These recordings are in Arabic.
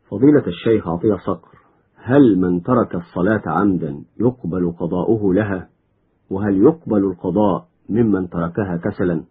فضيلة الشيخ عطية صقر، هل من ترك الصلاة عمدا يقبل قضاؤه لها؟ وهل يقبل القضاء ممن تركها كسلا؟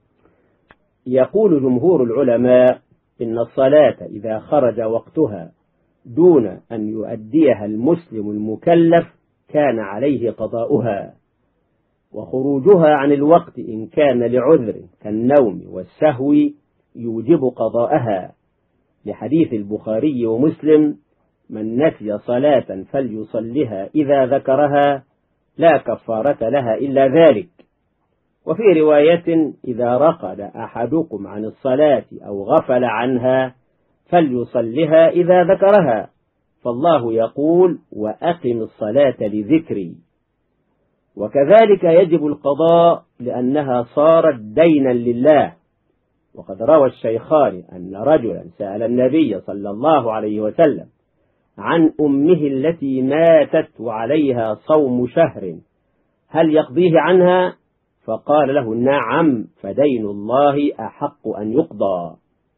يقول جمهور العلماء إن الصلاة إذا خرج وقتها دون أن يؤديها المسلم المكلف كان عليه قضاؤها، وخروجها عن الوقت إن كان لعذر كالنوم والسهو يوجب قضاءها، لحديث البخاري ومسلم: من نسي صلاة فليصلها إذا ذكرها لا كفارة لها إلا ذلك. وفي رواية: إذا رقد أحدكم عن الصلاة أو غفل عنها فليصلها إذا ذكرها، فالله يقول: وأقم الصلاة لذكري. وكذلك يجب القضاء لأنها صارت دينا لله. وقد روى الشيخان أن رجلا سأل النبي صلى الله عليه وسلم عن أمه التي ماتت وعليها صوم شهر هل يقضيه عنها؟ فقال له: نعم، فدين الله أحق أن يقضى.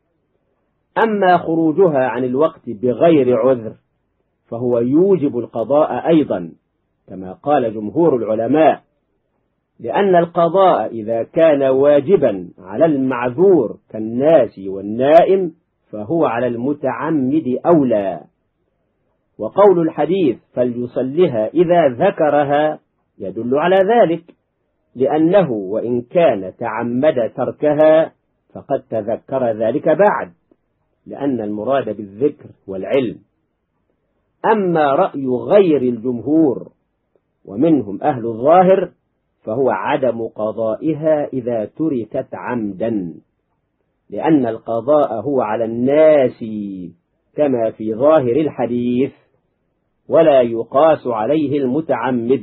أما خروجها عن الوقت بغير عذر فهو يوجب القضاء أيضا كما قال جمهور العلماء، لأن القضاء إذا كان واجبا على المعذور كالناس والنائم فهو على المتعمد أولى. وقول الحديث فليصلها إذا ذكرها يدل على ذلك، لأنه وإن كان تعمد تركها فقد تذكر ذلك بعد، لأن المراد بالذكر والعلم. أما رأي غير الجمهور ومنهم أهل الظاهر فهو عدم قضائها إذا تركت عمدا، لأن القضاء هو على الناس كما في ظاهر الحديث، ولا يقاس عليه المتعمد،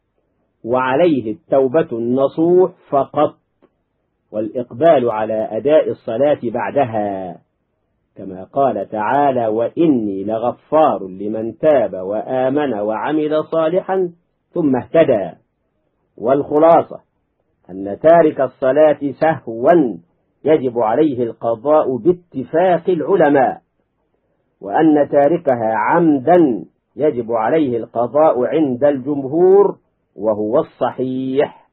وعليه التوبة النصوح فقط، والإقبال على أداء الصلاة بعدها، كما قال تعالى: وإني لغفار لمن تاب وآمن وعمل صالحا ثم اهتدى. والخلاصة أن تارك الصلاة سهوا يجب عليه القضاء باتفاق العلماء، وأن تاركها عمدا يجب عليه القضاء عند الجمهور وهو الصحيح.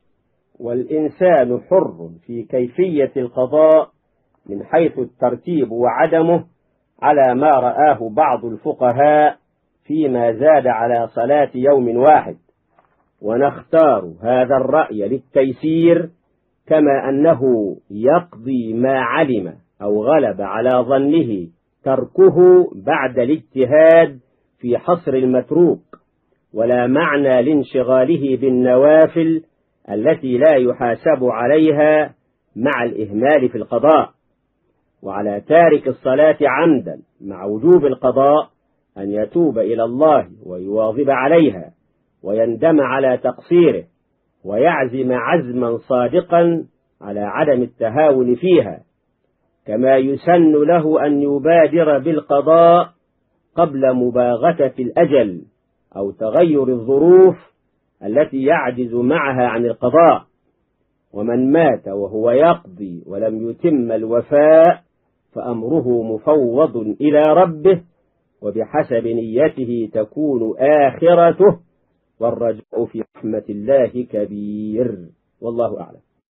والإنسان حر في كيفية القضاء من حيث الترتيب وعدمه على ما رآه بعض الفقهاء فيما زاد على صلاة يوم واحد، ونختار هذا الرأي للتيسير، كما أنه يقضي ما علم أو غلب على ظنه تركه بعد الاجتهاد في حصر المتروك، ولا معنى لانشغاله بالنوافل التي لا يحاسب عليها مع الإهمال في القضاء. وعلى تارك الصلاة عمدا مع وجوب القضاء أن يتوب إلى الله ويواظب عليها ويندم على تقصيره ويعزم عزما صادقا على عدم التهاون فيها، كما يسن له أن يبادر بالقضاء قبل مباغتة الأجل أو تغير الظروف التي يعجز معها عن القضاء. ومن مات وهو يقضي ولم يتم الوفاء فأمره مفوض إلى ربه، وبحسب نيته تكون آخرته، والرجاء في رحمة الله كبير، والله أعلم.